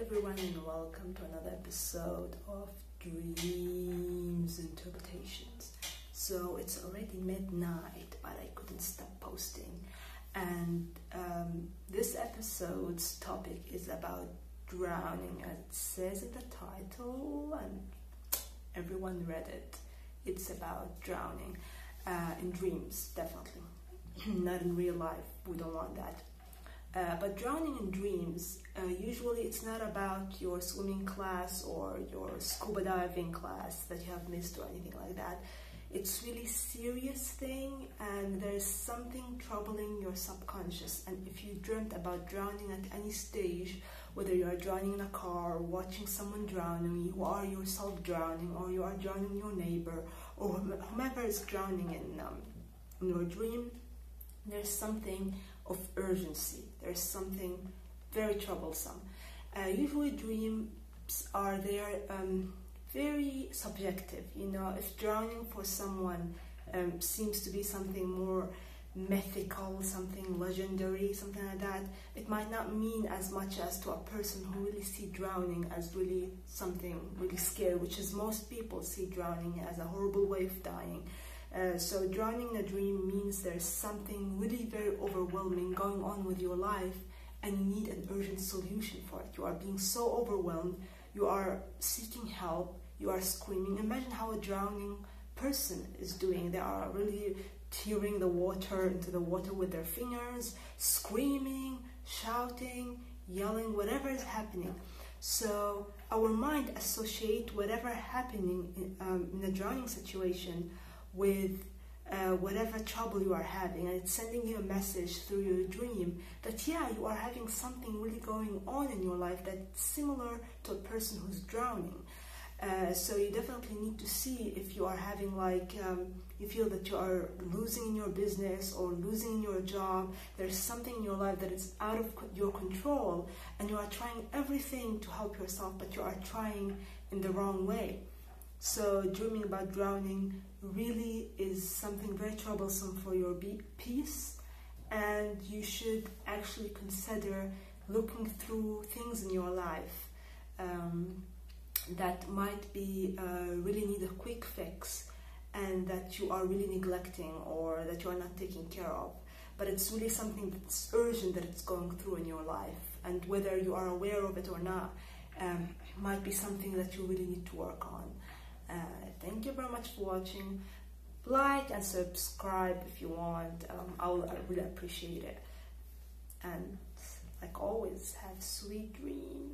everyone and welcome to another episode of Dreams Interpretations. So it's already midnight, but I couldn't stop posting. And this episode's topic is about drowning, as it says in the title, and everyone read it. It's about drowning in dreams, definitely. Not in real life, we don't want that. But drowning in dreams, usually it's not about your swimming class or your scuba diving class that you have missed or anything like that. It's really serious thing, and there's something troubling your subconscious. And if you dreamt about drowning at any stage, whether you are drowning in a car, watching someone drowning, you are yourself drowning, or you are drowning your neighbor, or whomever is drowning in your dream, there's something of urgency. There's something very troublesome. Usually dreams are very subjective. You know, if drowning for someone seems to be something more mythical, something legendary, something like that, it might not mean as much as to a person who really see drowning as really something really scary, which is most people see drowning as a horrible way of dying. So drowning in a dream means there's something really very overwhelming going on with your life, and you need an urgent solution for it. You are being so overwhelmed, you are seeking help, you are screaming. Imagine how a drowning person is doing. They are really tearing the water into the water with their fingers, screaming, shouting, yelling, whatever is happening. So our mind associates whatever happening in a drowning situation with whatever trouble you are having, and it's sending you a message through your dream that yeah, you are having something really going on in your life that's similar to a person who's drowning. So you definitely need to see if you are having you feel that you are losing in your business or losing in your job. There's something in your life that is out of your control, and you are trying everything to help yourself, but you are trying in the wrong way. So dreaming about drowning really is something very troublesome for your peace, and you should actually consider looking through things in your life that might be really need a quick fix, and that you are really neglecting or that you are not taking care of. But it's really something that's urgent that it's going through in your life, and whether you are aware of it or not, might be something that you really need to work on. Thank you very much for watching. Like and subscribe if you want. I really appreciate it. And like always, have sweet dreams.